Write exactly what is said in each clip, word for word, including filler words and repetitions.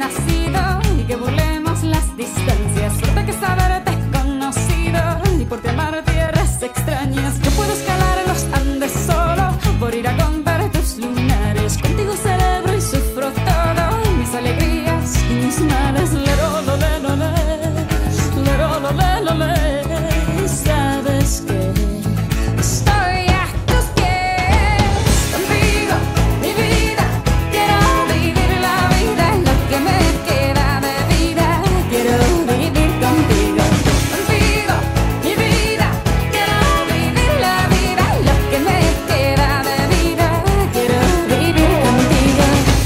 nacido y que burlemos las distancias. Suerte que saberte conocido y por ti amar tierras extrañas. Yo puedo escalar los Andes solo por ir a contar tus lunares. Contigo celebro y sufro todo, mis alegrías y mis males. Lero, lo, le, lo, le. Lero, lo, le, lo, le. Sabes que estoy a tus pies. Contigo, mi vida, quiero vivir la vida. Es lo que me queda de vida. Quiero vivir contigo. Contigo, mi vida, quiero vivir la vida. Es lo que me queda de vida. Quiero vivir contigo.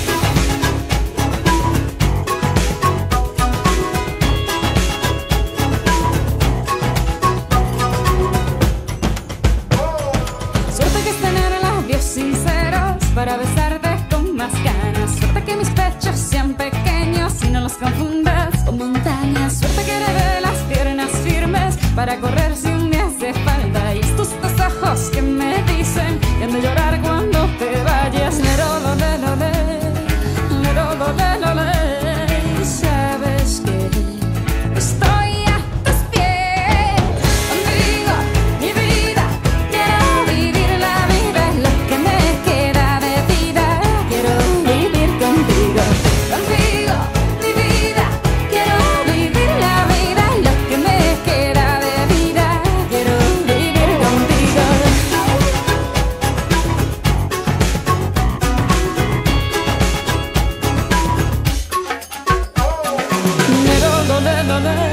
Suerte que es tener labios sinceros para besarte con más ganas. Suerte que mis pechos sean pequeños y no los confundas con montañas. Suerte que heredé las piernas firmes para correr si un día hace falta. Y estos dos ojos que me dicen que han de llorar cuando te vayas. Lero, lo, le, lo, le. Lero, lo, le, lo, le. Sabes que estoy a tus pies. Contigo, mi vida, quiero vivir la vida. Es lo que me queda de vida. Quiero vivir contigo. Contigo, mi vida, quiero vivir la vida. Es lo que me queda de vida. Quiero vivir contigo. Lero, lo, le, lo, le.